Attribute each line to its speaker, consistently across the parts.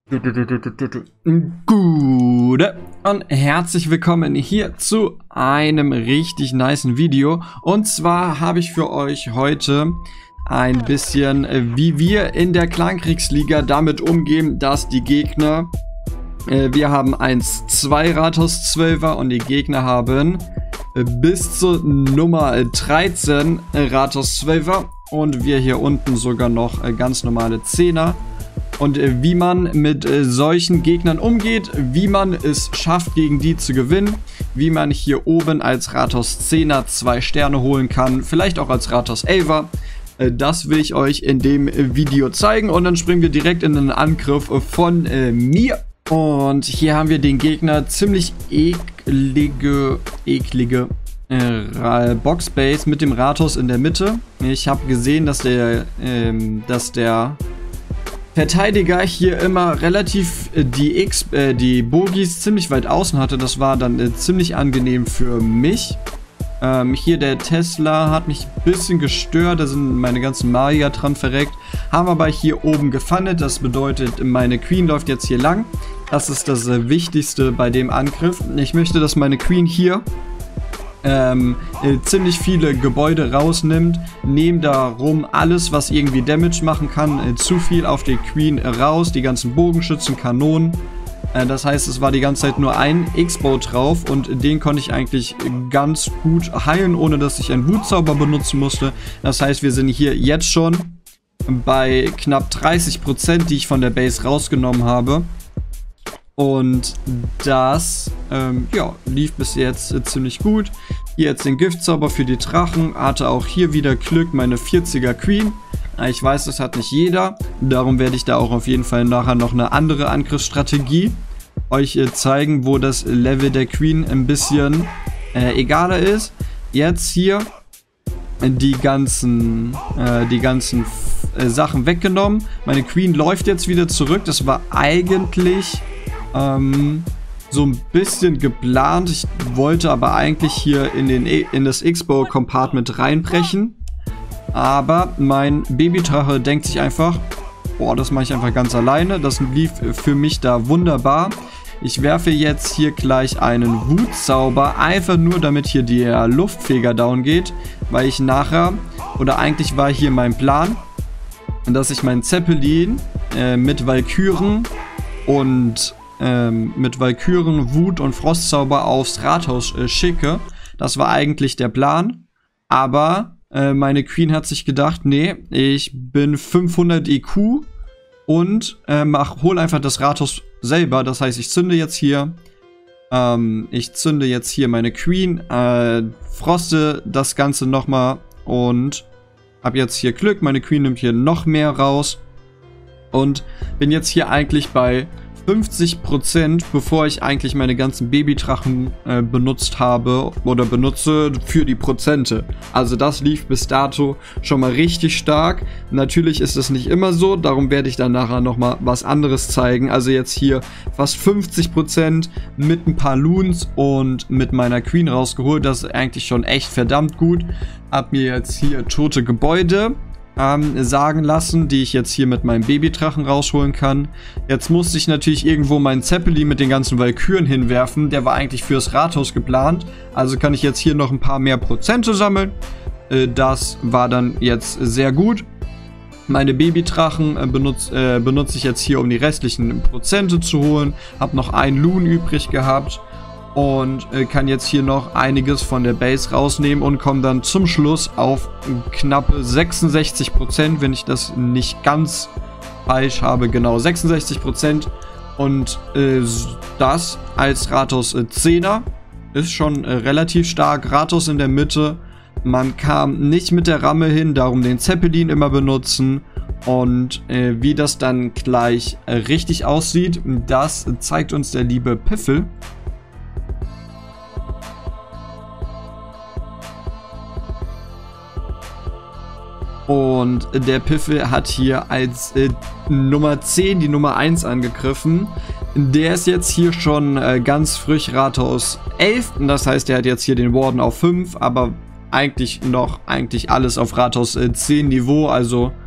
Speaker 1: Gute und herzlich willkommen hier zu einem richtig nicen Video. Und zwar habe ich für euch heute ein bisschen, wie wir in der Clankriegsliga damit umgehen, dass die Gegner, wir haben 1-2 Rathaus 12er und die Gegner haben bis zur Nummer 13 Rathaus 12er und wir hier unten sogar noch ganz normale 10er. Und wie man mit solchen Gegnern umgeht, wie man es schafft, gegen die zu gewinnen, wie man hier oben als Rathaus 10er 2 Sterne holen kann, vielleicht auch als Rathaus 11er. Das will ich euch in dem Video zeigen und dann springen wir direkt in den Angriff von mir. Und hier haben wir den Gegner, ziemlich eklige Boxbase mit dem Rathaus in der Mitte. Ich habe gesehen, dass der Verteidiger hier immer relativ die Bogies ziemlich weit außen hatte. Das war dann ziemlich angenehm für mich. Hier der Tesla hat mich ein bisschen gestört. Da sind meine ganzen Magier dran verreckt. Haben aber hier oben gefandet. Das bedeutet, meine Queen läuft jetzt hier lang. Das ist das Wichtigste bei dem Angriff. Ich möchte, dass meine Queen hier ziemlich viele Gebäude rausnimmt, nehmt darum alles, was irgendwie Damage machen kann, zu viel auf die Queen raus, die ganzen Bogenschützen, Kanonen. Das heißt, es war die ganze Zeit nur ein X-Bow drauf und den konnte ich eigentlich ganz gut heilen, ohne dass ich einen Wutzauber benutzen musste. Das heißt, wir sind hier jetzt schon bei knapp 30%, die ich von der Base rausgenommen habe. Und das lief bis jetzt ziemlich gut. Hier jetzt den Giftzauber für die Drachen. Hatte auch hier wieder Glück, meine 40er Queen. Ich weiß, das hat nicht jeder. Darum werde ich da auch auf jeden Fall nachher noch eine andere Angriffsstrategie euch zeigen, wo das Level der Queen ein bisschen egaler ist. Jetzt hier die ganzen Sachen weggenommen. Meine Queen läuft jetzt wieder zurück. Das war eigentlich so ein bisschen geplant. Ich wollte aber eigentlich hier in das X-Bow-Compartment reinbrechen. Aber mein Babydrache denkt sich einfach, boah, das mache ich einfach ganz alleine. Das lief für mich da wunderbar. Ich werfe jetzt hier gleich einen Wutzauber, einfach nur damit hier der Luftfeger down geht. Weil ich nachher, oder eigentlich war hier mein Plan, dass ich meinen Zeppelin mit Valkyren und Wut- und Frostzauber aufs Rathaus schicke. Das war eigentlich der Plan. Aber meine Queen hat sich gedacht, nee, ich bin 500 IQ und hol einfach das Rathaus selber. Das heißt, ich zünde jetzt hier meine Queen, froste das Ganze nochmal und habe jetzt hier Glück. Meine Queen nimmt hier noch mehr raus und bin jetzt hier eigentlich bei 50%, bevor ich eigentlich meine ganzen Babydrachen benutzt habe oder benutze für die Prozente. Also das lief bis dato schon mal richtig stark. Natürlich ist es nicht immer so, darum werde ich dann nachher nochmal was anderes zeigen. Also jetzt hier fast 50% mit ein paar Loons und mit meiner Queen rausgeholt. Das ist eigentlich schon echt verdammt gut. Hab mir jetzt hier tote Gebäude sagen lassen, die ich jetzt hier mit meinem Babydrachen rausholen kann. Jetzt musste ich natürlich irgendwo meinen Zeppelin mit den ganzen Valkyren hinwerfen. Der war eigentlich fürs Rathaus geplant. Also kann ich jetzt hier noch ein paar mehr Prozente sammeln. Das war dann jetzt sehr gut. Meine Babydrachen benutze ich jetzt hier, um die restlichen Prozente zu holen. Habe noch einen Loon übrig gehabt. Und kann jetzt hier noch einiges von der Base rausnehmen und komme dann zum Schluss auf knappe 66%, wenn ich das nicht ganz falsch habe, genau 66%. Und das als Rathaus 10er ist schon relativ stark. Rathaus in der Mitte, man kam nicht mit der Ramme hin, darum den Zeppelin immer benutzen. Und wie das dann gleich richtig aussieht, das zeigt uns der liebe Piffel. Und der Piffel hat hier als Nummer 10 die Nummer 1 angegriffen. Der ist jetzt hier schon ganz frisch Rathaus 11. Das heißt, der hat jetzt hier den Warden auf 5, aber eigentlich alles auf Rathaus 10 Niveau. Also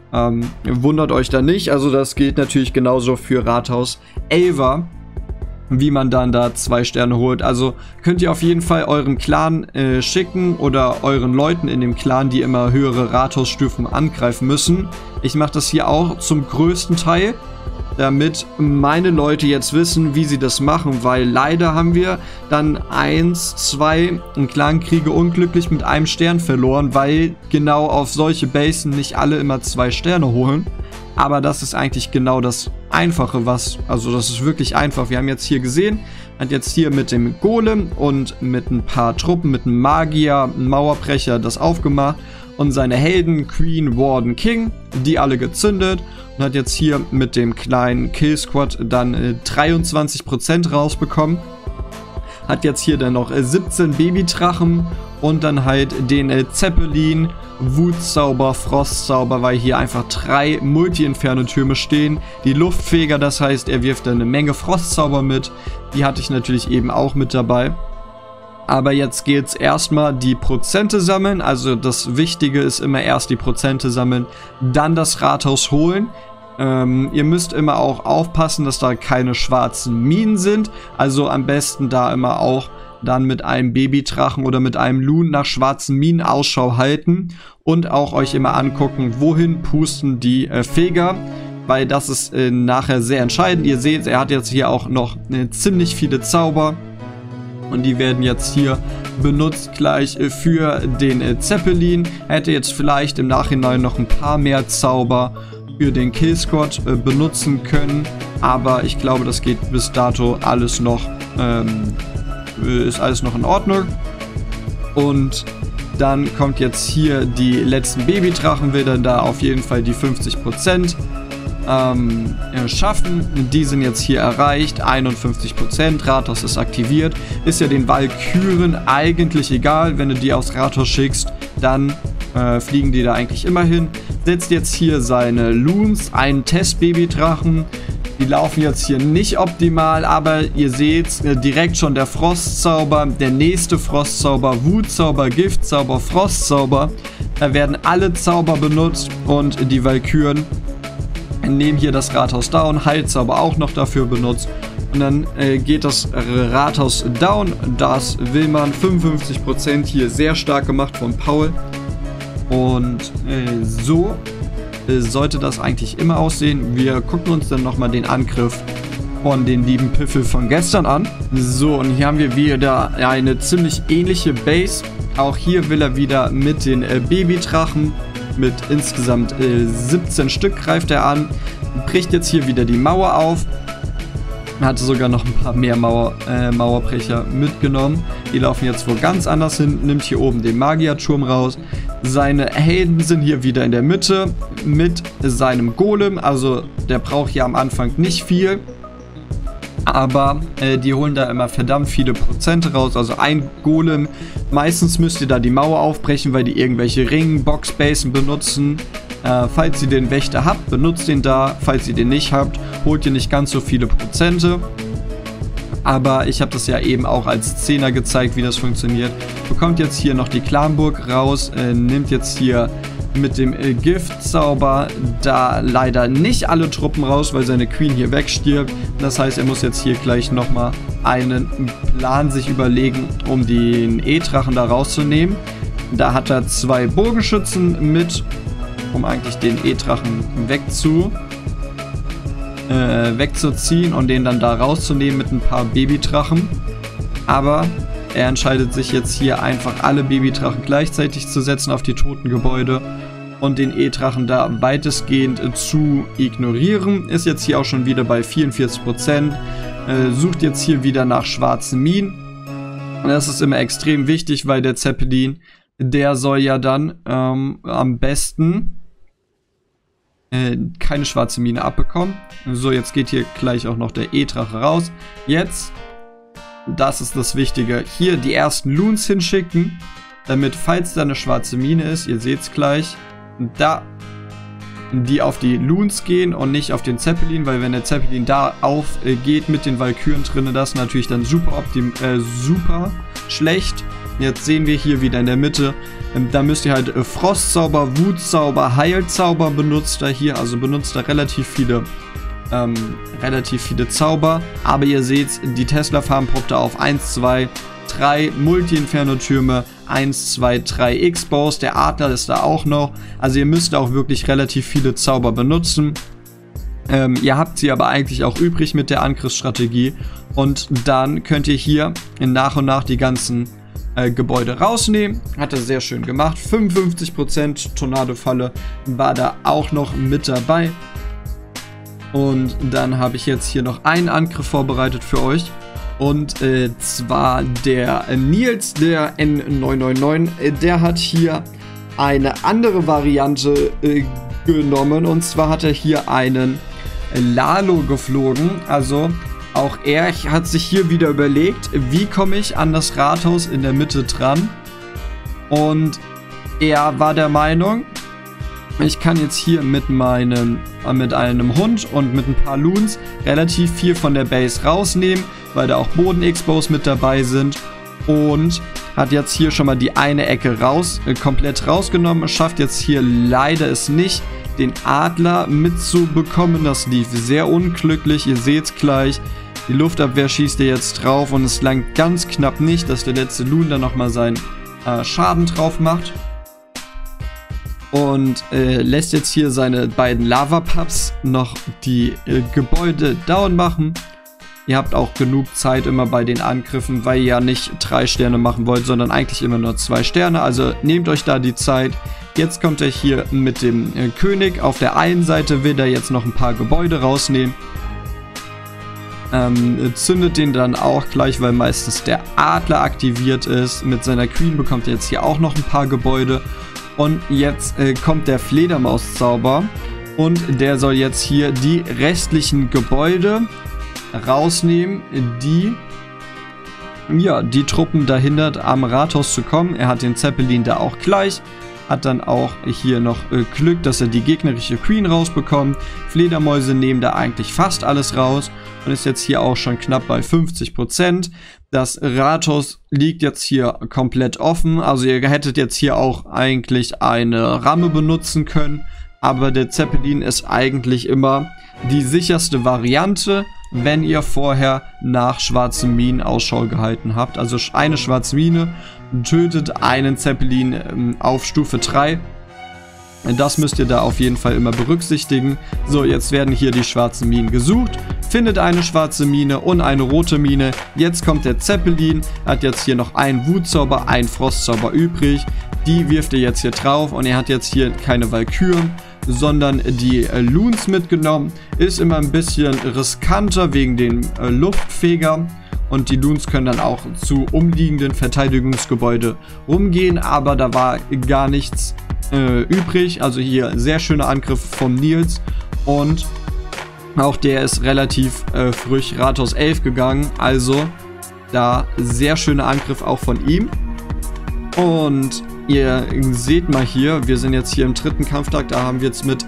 Speaker 1: Wundert euch da nicht, also das gilt natürlich genauso für Rathaus Elva, wie man dann da 2 Sterne holt. Also könnt ihr auf jeden Fall eurem Clan schicken oder euren Leuten in dem Clan, die immer höhere Rathausstufen angreifen müssen. Ich mache das hier auch zum größten Teil, damit meine Leute jetzt wissen, wie sie das machen, weil leider haben wir dann 1, 2 Clankriege unglücklich mit 1 Stern verloren, weil genau auf solche Basen nicht alle immer 2 Sterne holen. Aber das ist eigentlich genau das Einfache, also das ist wirklich einfach. Wir haben jetzt hier gesehen, hat jetzt hier mit dem Golem und mit ein paar Truppen, mit einem Magier, einem Mauerbrecher das aufgemacht und seine Helden, Queen, Warden, King, die alle gezündet und hat jetzt hier mit dem kleinen Kill Squad dann 23% rausbekommen. Hat jetzt hier dann noch 17 Babydrachen und dann halt den Zeppelin, Wutzauber, Frostzauber, weil hier einfach 3 Multi-Inferno-Türme stehen. Die Luftfeger, das heißt, er wirft dann eine Menge Frostzauber mit. Die hatte ich natürlich eben auch mit dabei. Aber jetzt geht es erstmal die Prozente sammeln. Also das Wichtige ist immer erst die Prozente sammeln, dann das Rathaus holen. Ihr müsst immer auch aufpassen, dass da keine schwarzen Minen sind. Also am besten da immer auch dann mit einem Babydrachen oder mit einem Loon nach schwarzen Minen Ausschau halten. Und auch euch immer angucken, wohin pusten die Feger. Weil das ist nachher sehr entscheidend. Ihr seht, er hat jetzt hier auch noch ziemlich viele Zauber. Und die werden jetzt hier benutzt gleich für den Zeppelin. Er hätte jetzt vielleicht im Nachhinein noch ein paar mehr Zauber für den Kill Squad benutzen können. Aber ich glaube, das geht bis dato alles noch, ist alles noch in Ordnung. Und dann kommt jetzt hier die letzten Babydrachen, will dann da auf jeden Fall die 50% schaffen. Die sind jetzt hier erreicht, 51%, Rathaus ist aktiviert. Ist ja den Walküren eigentlich egal, wenn du die aufs Rathaus schickst, dann fliegen die da eigentlich immer hin. Setzt jetzt hier seine Loons, einen Test-Babydrachen. Die laufen jetzt hier nicht optimal, aber ihr seht direkt schon der Frostzauber, der nächste Frostzauber, Wutzauber, Giftzauber, Frostzauber. Da werden alle Zauber benutzt und die Walküren nehmen hier das Rathaus down, Heilzauber auch noch dafür benutzt. Und dann geht das Rathaus down, das will man, 55% hier sehr stark gemacht von Paul. Und so sollte das eigentlich immer aussehen. Wir gucken uns dann nochmal den Angriff von den lieben Piffel von gestern an. So, und hier haben wir wieder eine ziemlich ähnliche Base. Auch hier will er wieder mit den Babydrachen, mit insgesamt 17 Stück greift er an. Bricht jetzt hier wieder die Mauer auf. Hatte sogar noch ein paar mehr Mauerbrecher mitgenommen. Die laufen jetzt wo ganz anders hin. Nimmt hier oben den Magierturm raus. Seine Helden sind hier wieder in der Mitte mit seinem Golem. Also der braucht hier am Anfang nicht viel. Aber die holen da immer verdammt viele Prozente raus. Also ein Golem. Meistens müsst ihr da die Mauer aufbrechen, weil die irgendwelche Ring-Boxbasen benutzen. Falls ihr den Wächter habt, benutzt den da. Falls ihr den nicht habt, holt ihr nicht ganz so viele Prozente. Aber ich habe das ja eben auch als 10er gezeigt, wie das funktioniert. Bekommt jetzt hier noch die Clanburg raus. Nimmt jetzt hier mit dem Giftzauber da leider nicht alle Truppen raus, weil seine Queen hier wegstirbt. Das heißt, er muss jetzt hier gleich nochmal einen Plan sich überlegen, um den E-Drachen da rauszunehmen. Da hat er 2 Bogenschützen mit, um eigentlich den E-Drachen wegzuziehen und den dann da rauszunehmen mit ein paar Babydrachen. Aber er entscheidet sich jetzt hier einfach alle Babydrachen gleichzeitig zu setzen auf die toten Gebäude und den E-Drachen da weitestgehend zu ignorieren. Ist jetzt hier auch schon wieder bei 44%. Sucht jetzt hier wieder nach schwarzen Minen. Und das ist immer extrem wichtig, weil der Zeppelin, der soll ja dann am besten keine schwarze Mine abbekommen. So, jetzt geht hier gleich auch noch der E-Drache raus. Jetzt, das ist das Wichtige, hier die ersten Loons hinschicken, damit, falls da eine schwarze Mine ist, ihr seht es gleich, da die auf die Loons gehen und nicht auf den Zeppelin, weil wenn der Zeppelin da aufgeht mit den Walküren drin, das ist natürlich dann super schlecht. Jetzt sehen wir hier wieder in der Mitte Da müsst ihr halt Frostzauber, Wutzauber, Heilzauber benutzt er hier, also benutzt er relativ viele Zauber. Aber ihr seht, die Tesla-Farm poppt da auf 1, 2, 3 Multi-Inferno-Türme, 1, 2, 3 X-Bows, der Adler ist da auch noch. Also ihr müsst auch wirklich relativ viele Zauber benutzen. Ihr habt sie aber eigentlich auch übrig mit der Angriffsstrategie. Und dann könnt ihr hier nach und nach die ganzen Gebäude rausnehmen. Hat er sehr schön gemacht. 55% Tornado-Falle war da auch noch mit dabei. Und dann habe ich jetzt hier noch einen Angriff vorbereitet für euch. Und zwar der Nils, der N999, der hat hier eine andere Variante genommen. Und zwar hat er hier einen Lalo geflogen. Also auch er hat sich hier wieder überlegt, wie komme ich an das Rathaus in der Mitte dran. Und er war der Meinung, ich kann jetzt hier mit einem Hund und mit ein paar Loons relativ viel von der Base rausnehmen, weil da auch Boden-X-Bows mit dabei sind. Und hat jetzt hier schon mal die eine Ecke komplett rausgenommen. Schafft jetzt hier leider es nicht, den Adler mitzubekommen. Das lief sehr unglücklich. Ihr seht es gleich. Die Luftabwehr schießt er jetzt drauf und es langt ganz knapp nicht, dass der letzte Loon dann nochmal seinen Schaden drauf macht. Und lässt jetzt hier seine beiden Lava-Pups noch die Gebäude down machen. Ihr habt auch genug Zeit immer bei den Angriffen, weil ihr ja nicht 3 Sterne machen wollt, sondern eigentlich immer nur 2 Sterne. Also nehmt euch da die Zeit. Jetzt kommt er hier mit dem König. Auf der einen Seite will er jetzt noch ein paar Gebäude rausnehmen. Zündet den dann auch gleich, weil meistens der Adler aktiviert ist. Mit seiner Queen bekommt er jetzt hier auch noch ein paar Gebäude. Und jetzt kommt der Fledermauszauber. Und der soll jetzt hier die restlichen Gebäude rausnehmen, die die Truppen da hindert, am Rathaus zu kommen. Er hat den Zeppelin da auch gleich. Hat dann auch hier noch Glück, dass er die gegnerische Queen rausbekommt. Fledermäuse nehmen da eigentlich fast alles raus. Und ist jetzt hier auch schon knapp bei 50%. Das Rathaus liegt jetzt hier komplett offen. Also ihr hättet jetzt hier auch eigentlich eine Ramme benutzen können. Aber der Zeppelin ist eigentlich immer die sicherste Variante, wenn ihr vorher nach schwarzen Minen Ausschau gehalten habt. Also eine schwarze Mine tötet einen Zeppelin auf Stufe 3. Das müsst ihr da auf jeden Fall immer berücksichtigen. So, jetzt werden hier die schwarzen Minen gesucht. Findet eine schwarze Mine und eine rote Mine. Jetzt kommt der Zeppelin. Hat jetzt hier noch einen Wutzauber, einen Frostzauber übrig. Die wirft ihr jetzt hier drauf und er hat jetzt hier keine Walküren, sondern die Loons mitgenommen. Ist immer ein bisschen riskanter wegen den Luftfeger. Und die Loons können dann auch zu umliegenden Verteidigungsgebäude rumgehen. Aber da war gar nichts übrig. Also hier sehr schöner Angriff vom Nils. Und auch der ist relativ früh Rathaus 11 gegangen. Also da sehr schöner Angriff auch von ihm. Und ihr seht mal hier, wir sind jetzt hier im 3. Kampftag. Da haben wir jetzt mit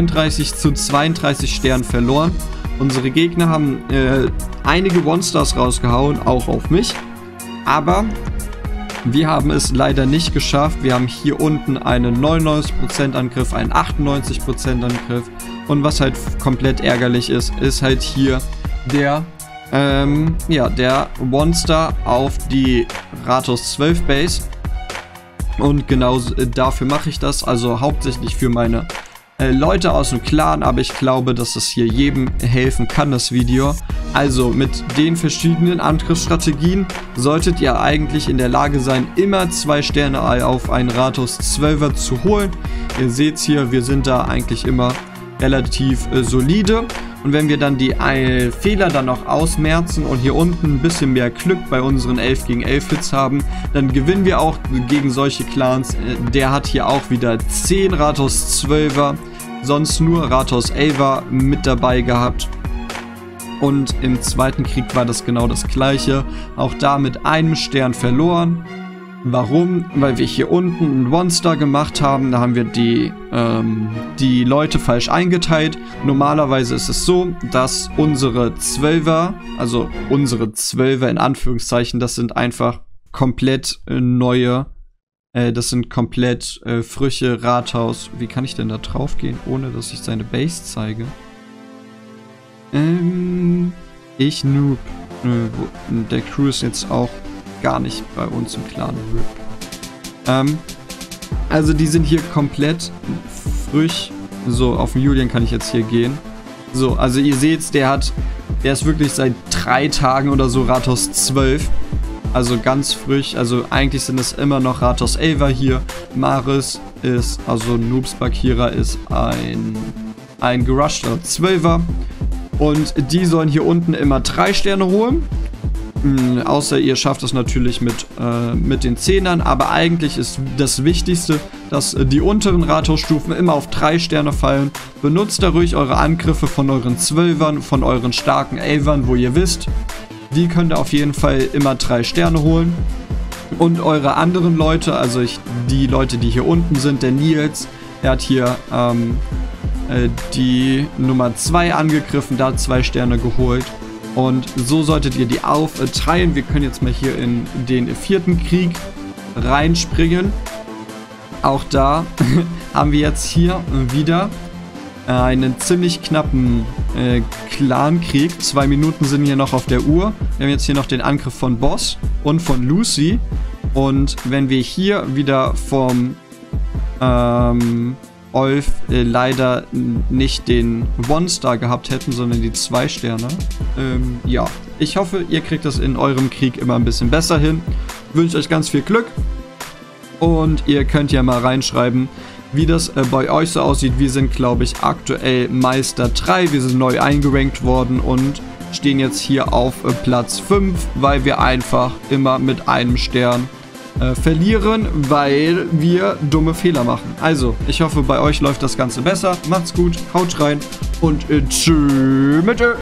Speaker 1: 33:32 Sternen verloren. Unsere Gegner haben einige One-Stars rausgehauen, auch auf mich. Aber wir haben es leider nicht geschafft. Wir haben hier unten einen 99% Angriff, einen 98% Angriff. Und was halt komplett ärgerlich ist, ist halt hier der One-Star auf die Rathaus 12 Base. Und genau dafür mache ich das, also hauptsächlich für meine Leute aus dem Clan, aber ich glaube, dass das hier jedem helfen kann, das Video. Also mit den verschiedenen Angriffsstrategien solltet ihr eigentlich in der Lage sein, immer 2 Sterne auf einen Rathaus 12er zu holen. Ihr seht hier, wir sind da eigentlich immer relativ solide. Und wenn wir dann die Fehler dann noch ausmerzen und hier unten ein bisschen mehr Glück bei unseren 11 gegen 11 Hits haben, dann gewinnen wir auch gegen solche Clans. Der hat hier auch wieder 10 Rathaus 12er, sonst nur Rathaus 11er mit dabei gehabt. Und im zweiten Krieg war das genau das gleiche. Auch da mit einem Stern verloren. Warum? Weil wir hier unten einen One-Star gemacht haben. Da haben wir die Leute falsch eingeteilt. Normalerweise ist es so, dass unsere 12er, also unsere 12er in Anführungszeichen, das sind einfach komplett neue Das sind komplett Früche, Rathaus. Wie kann ich denn da drauf gehen, ohne dass ich seine Base zeige? Ich Noob. Der Crew ist jetzt auch gar nicht bei uns im Clan. Also die sind hier komplett frisch. So, auf den Julian kann ich jetzt hier gehen. So, also ihr seht, der ist wirklich seit 3 Tagen oder so Rathaus 12. Also ganz frisch. Also eigentlich sind es immer noch Rathaus 11er hier. Maris ist, also Noobs Bakira ist ein gerushter 12er. Und die sollen hier unten immer 3 Sterne holen. Außer ihr schafft es natürlich mit den 10ern. Aber eigentlich ist das Wichtigste, dass die unteren Rathausstufen immer auf 3 Sterne fallen. Benutzt da ruhig eure Angriffe von euren 12ern, von euren starken 11ern, wo ihr wisst, die könnt ihr auf jeden Fall immer 3 Sterne holen. Und eure anderen Leute, also die Leute, die hier unten sind, der Nils, der hat hier die Nummer 2 angegriffen, da 2 Sterne geholt. Und so solltet ihr die aufteilen. Wir können jetzt mal hier in den 4. Krieg reinspringen. Auch da haben wir jetzt hier wieder einen ziemlich knappen Clan-Krieg. 2 Minuten sind hier noch auf der Uhr. Wir haben jetzt hier noch den Angriff von Boss und von Lucy. Und wenn wir hier wieder vom Olf leider nicht den One-Star gehabt hätten, sondern die 2 Sterne. Ja, ich hoffe, ihr kriegt das in eurem Krieg immer ein bisschen besser hin. Wünsche euch ganz viel Glück. Und ihr könnt ja mal reinschreiben, wie das bei euch so aussieht. Wir sind, glaube ich, aktuell Meister 3. Wir sind neu eingerankt worden und stehen jetzt hier auf Platz 5, weil wir einfach immer mit einem Stern verlieren, weil wir dumme Fehler machen. Also, ich hoffe, bei euch läuft das Ganze besser. Macht's gut, haut rein und tschüss mit